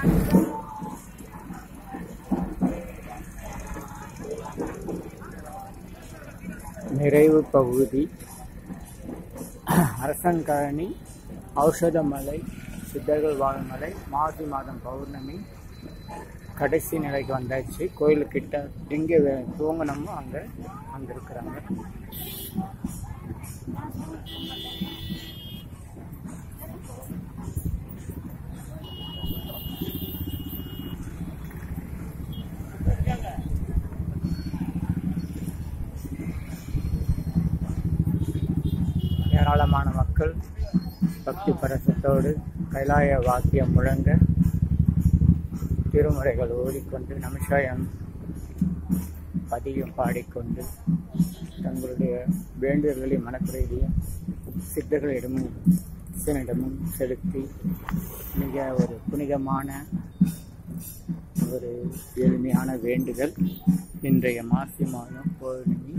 நிறைவு பகுதி அரசன்காலனி, ஔஷத மலை, சித்தர்கள் வாழும் மலை, மாசி மாதம் பௌர்ணமி கடைசி நிலைக்கு வந்தாச்சு. கோயிலுக்கிட்ட எங்கே தூங்கணுமோ அங்கே இருக்கிறாங்க. ஏராளமான மக்கள் பக்தி பரசத்தோடு கைலாய வாக்கியம் முழங்க, திருமுறைகள் ஓடிக்கொண்டு, நமசிவாயம் பதியும் பாடிக்கொண்டு தங்களுடைய வேண்டுதல்களையும் மனக்குறையையும் சித்தர்களிடமும் சிவனிடமும் செலுத்தி மிக ஒரு புனிதமான ஒரு எளிமையான வேண்டுதல். இன்றைய மாசி மாதம் பௌர்ணமி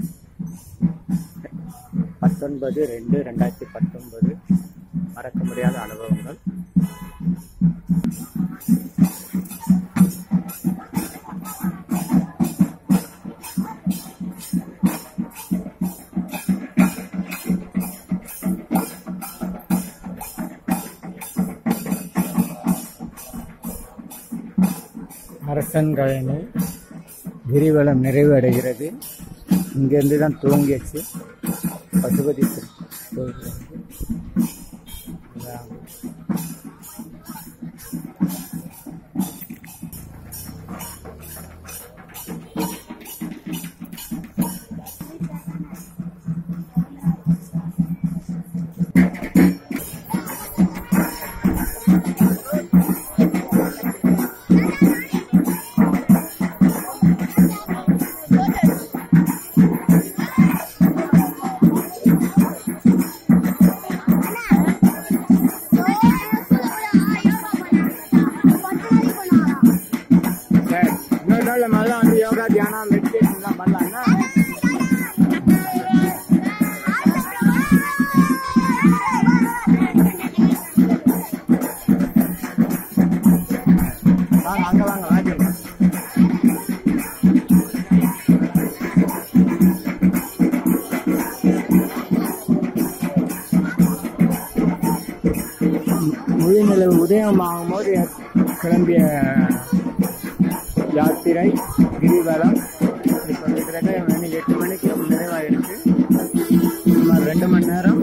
19/2/2019 மறக்க முடியாத அனுபவங்கள். அரசன்காலனி கிரிவலம் நிறைவு அடைகிறது. இங்கிருந்து தான் துவங்கியாச்சு. பசுபதி யோகா தியானம் மெடிடேஷன்லாம் பண்ணலாம்னா அங்கே வாங்க வாங்க. முழுநிலவு உதயமாகும் போது கிளம்பிய யாத்திரை கிரிவலம் இப்போ கிட்டத்தட்ட மணி 8 மணிக்கு நிறைவாயிருக்கு. சுமார் 2 மணி நேரம்